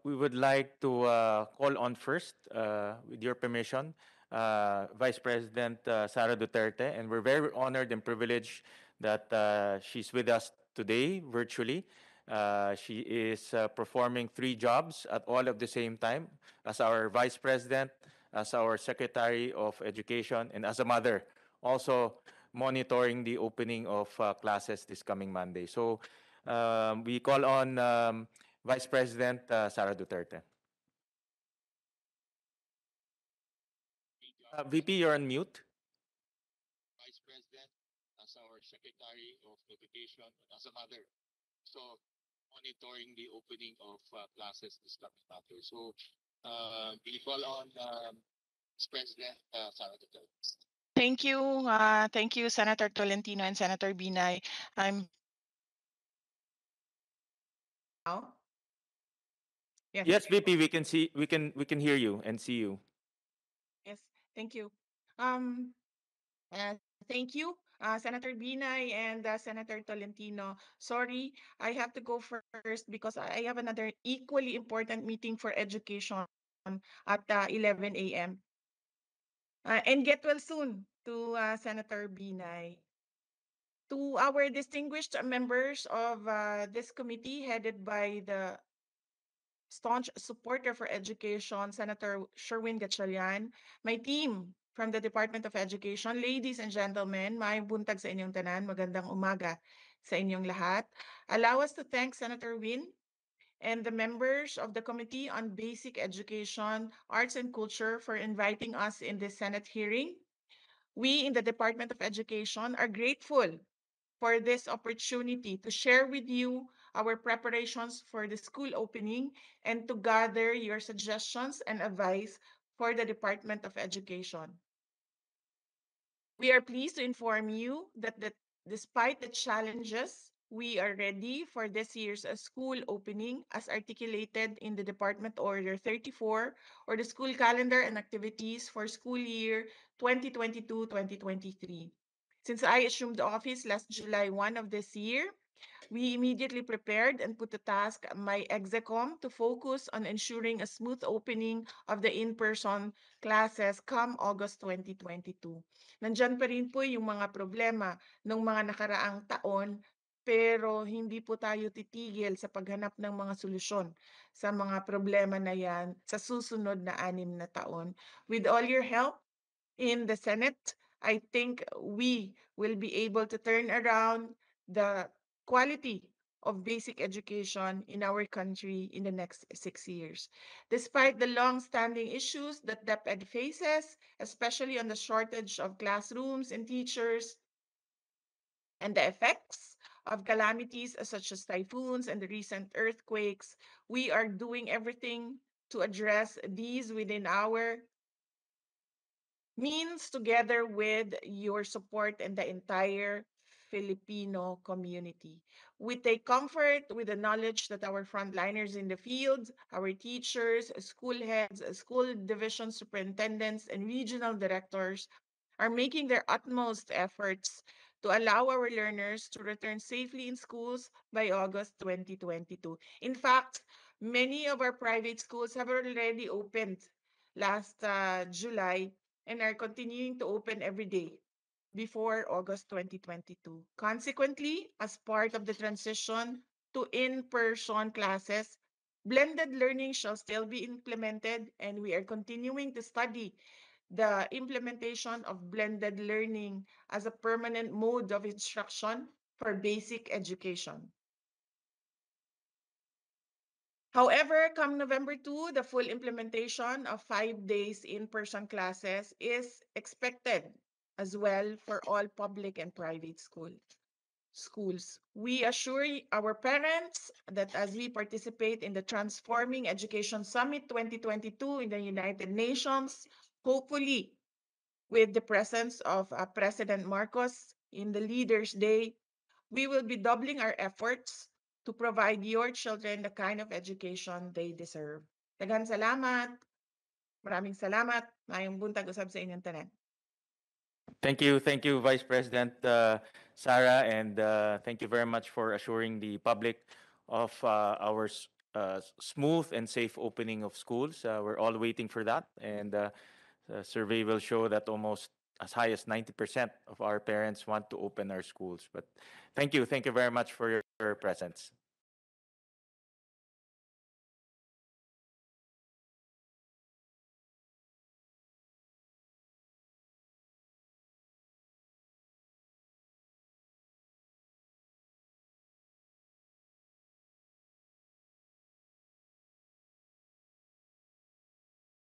we would like to call on first, with your permission, Vice President Sara Duterte, and we're very honored and privileged that she's with us today virtually. She is performing three jobs at all of the same time, as our Vice President, as our Secretary of Education, and as a mother, also monitoring the opening of classes this coming Monday. So we call on Vice President Sara Duterte. VP, you're on mute. Vice President, as our Secretary of Education, and as a mother. So, monitoring the opening of classes this coming Monday. So, we call on Vice President Sara Duterte. Thank you. Thank you, Senator Tolentino and Senator Binay. I'm now. Yes. Yes, VP, we can hear you and see you. Yes. Thank you. Um, thank you, Senator Binay and Senator Tolentino. Sorry, I have to go first because I have another equally important meeting for education at 11 a.m. And get well soon to Senator Binay. To our distinguished members of this committee headed by the staunch supporter for education, Senator Sherwin Gatchalian, my team from the Department of Education, ladies and gentlemen, maayong buntag sa inyong tanan, magandang umaga sa inyong lahat. Allow us to thank Senator Win and the members of the Committee on Basic Education, Arts and Culture for inviting us in this Senate hearing. We in the Department of Education are grateful for this opportunity to share with you our preparations for the school opening and to gather your suggestions and advice for the Department of Education. We are pleased to inform you that despite the challenges, we are ready for this year's school opening as articulated in the Department Order 34 or the school calendar and activities for school year 2022-2023. Since I assumed office last July 1 of this year, we immediately prepared and put to task my execom to focus on ensuring a smooth opening of the in-person classes come August 2022. Nandyan pa rin po yung mga problema ng mga nakaraang taon, pero hindi po tayo titigil sa paghanap ng mga solusyon sa mga problema na yan sa susunod na 6 na taon. With all your help in the Senate, I think we will be able to turn around the quality of basic education in our country in the next 6 years. Despite the long-standing issues that DepEd faces, especially on the shortage of classrooms and teachers, and the effects of calamities such as typhoons and the recent earthquakes, we are doing everything to address these within our means together with your support and the entire Filipino community. We take comfort with the knowledge that our frontliners in the field, our teachers, school heads, school division superintendents, and regional directors are making their utmost efforts to allow our learners to return safely in schools by August 2022. In fact, many of our private schools have already opened last July and are continuing to open every day before August 2022. Consequently, as part of the transition to in-person classes, blended learning shall still be implemented, and we are continuing to study the implementation of blended learning as a permanent mode of instruction for basic education. However, come November 2, the full implementation of 5 days in-person classes is expected as well for all public and private schools. We assure our parents that as we participate in the Transforming Education Summit 2022 in the United Nations, hopefully with the presence of President Marcos in the Leaders' Day, we will be doubling our efforts to provide your children the kind of education they deserve. Daghang salamat. Maraming salamat. Mayong buntag usab sa inyong tanan. Thank you, Vice President Sara, and thank you very much for assuring the public of our smooth and safe opening of schools. We're all waiting for that, and the survey will show that almost as high as 90% of our parents want to open our schools. But thank you very much for your presence.